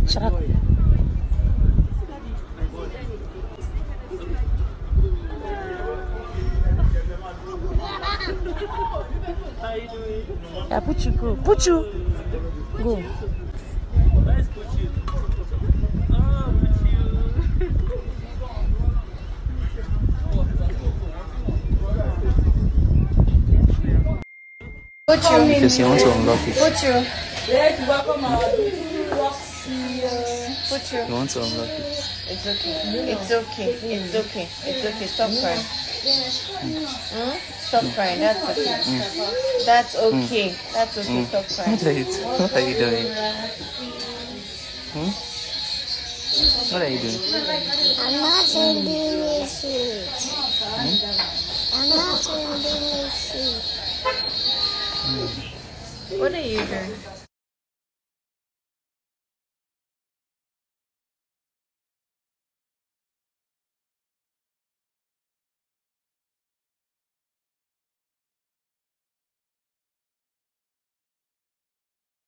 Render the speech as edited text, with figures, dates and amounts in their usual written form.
Shut up. Yeah, Puchu, go. Puchu, go. Puchu. Because you want to unlock it. Puchu. Puchu. You want to unlock it. It's okay. It's okay. It's okay. It's okay. Stop crying. Stop crying. That's okay. That's okay. That's okay. Stop crying. What are you doing? What are you doing? I'm not sending a sheet. I'm not sending a sheet. What are you doing?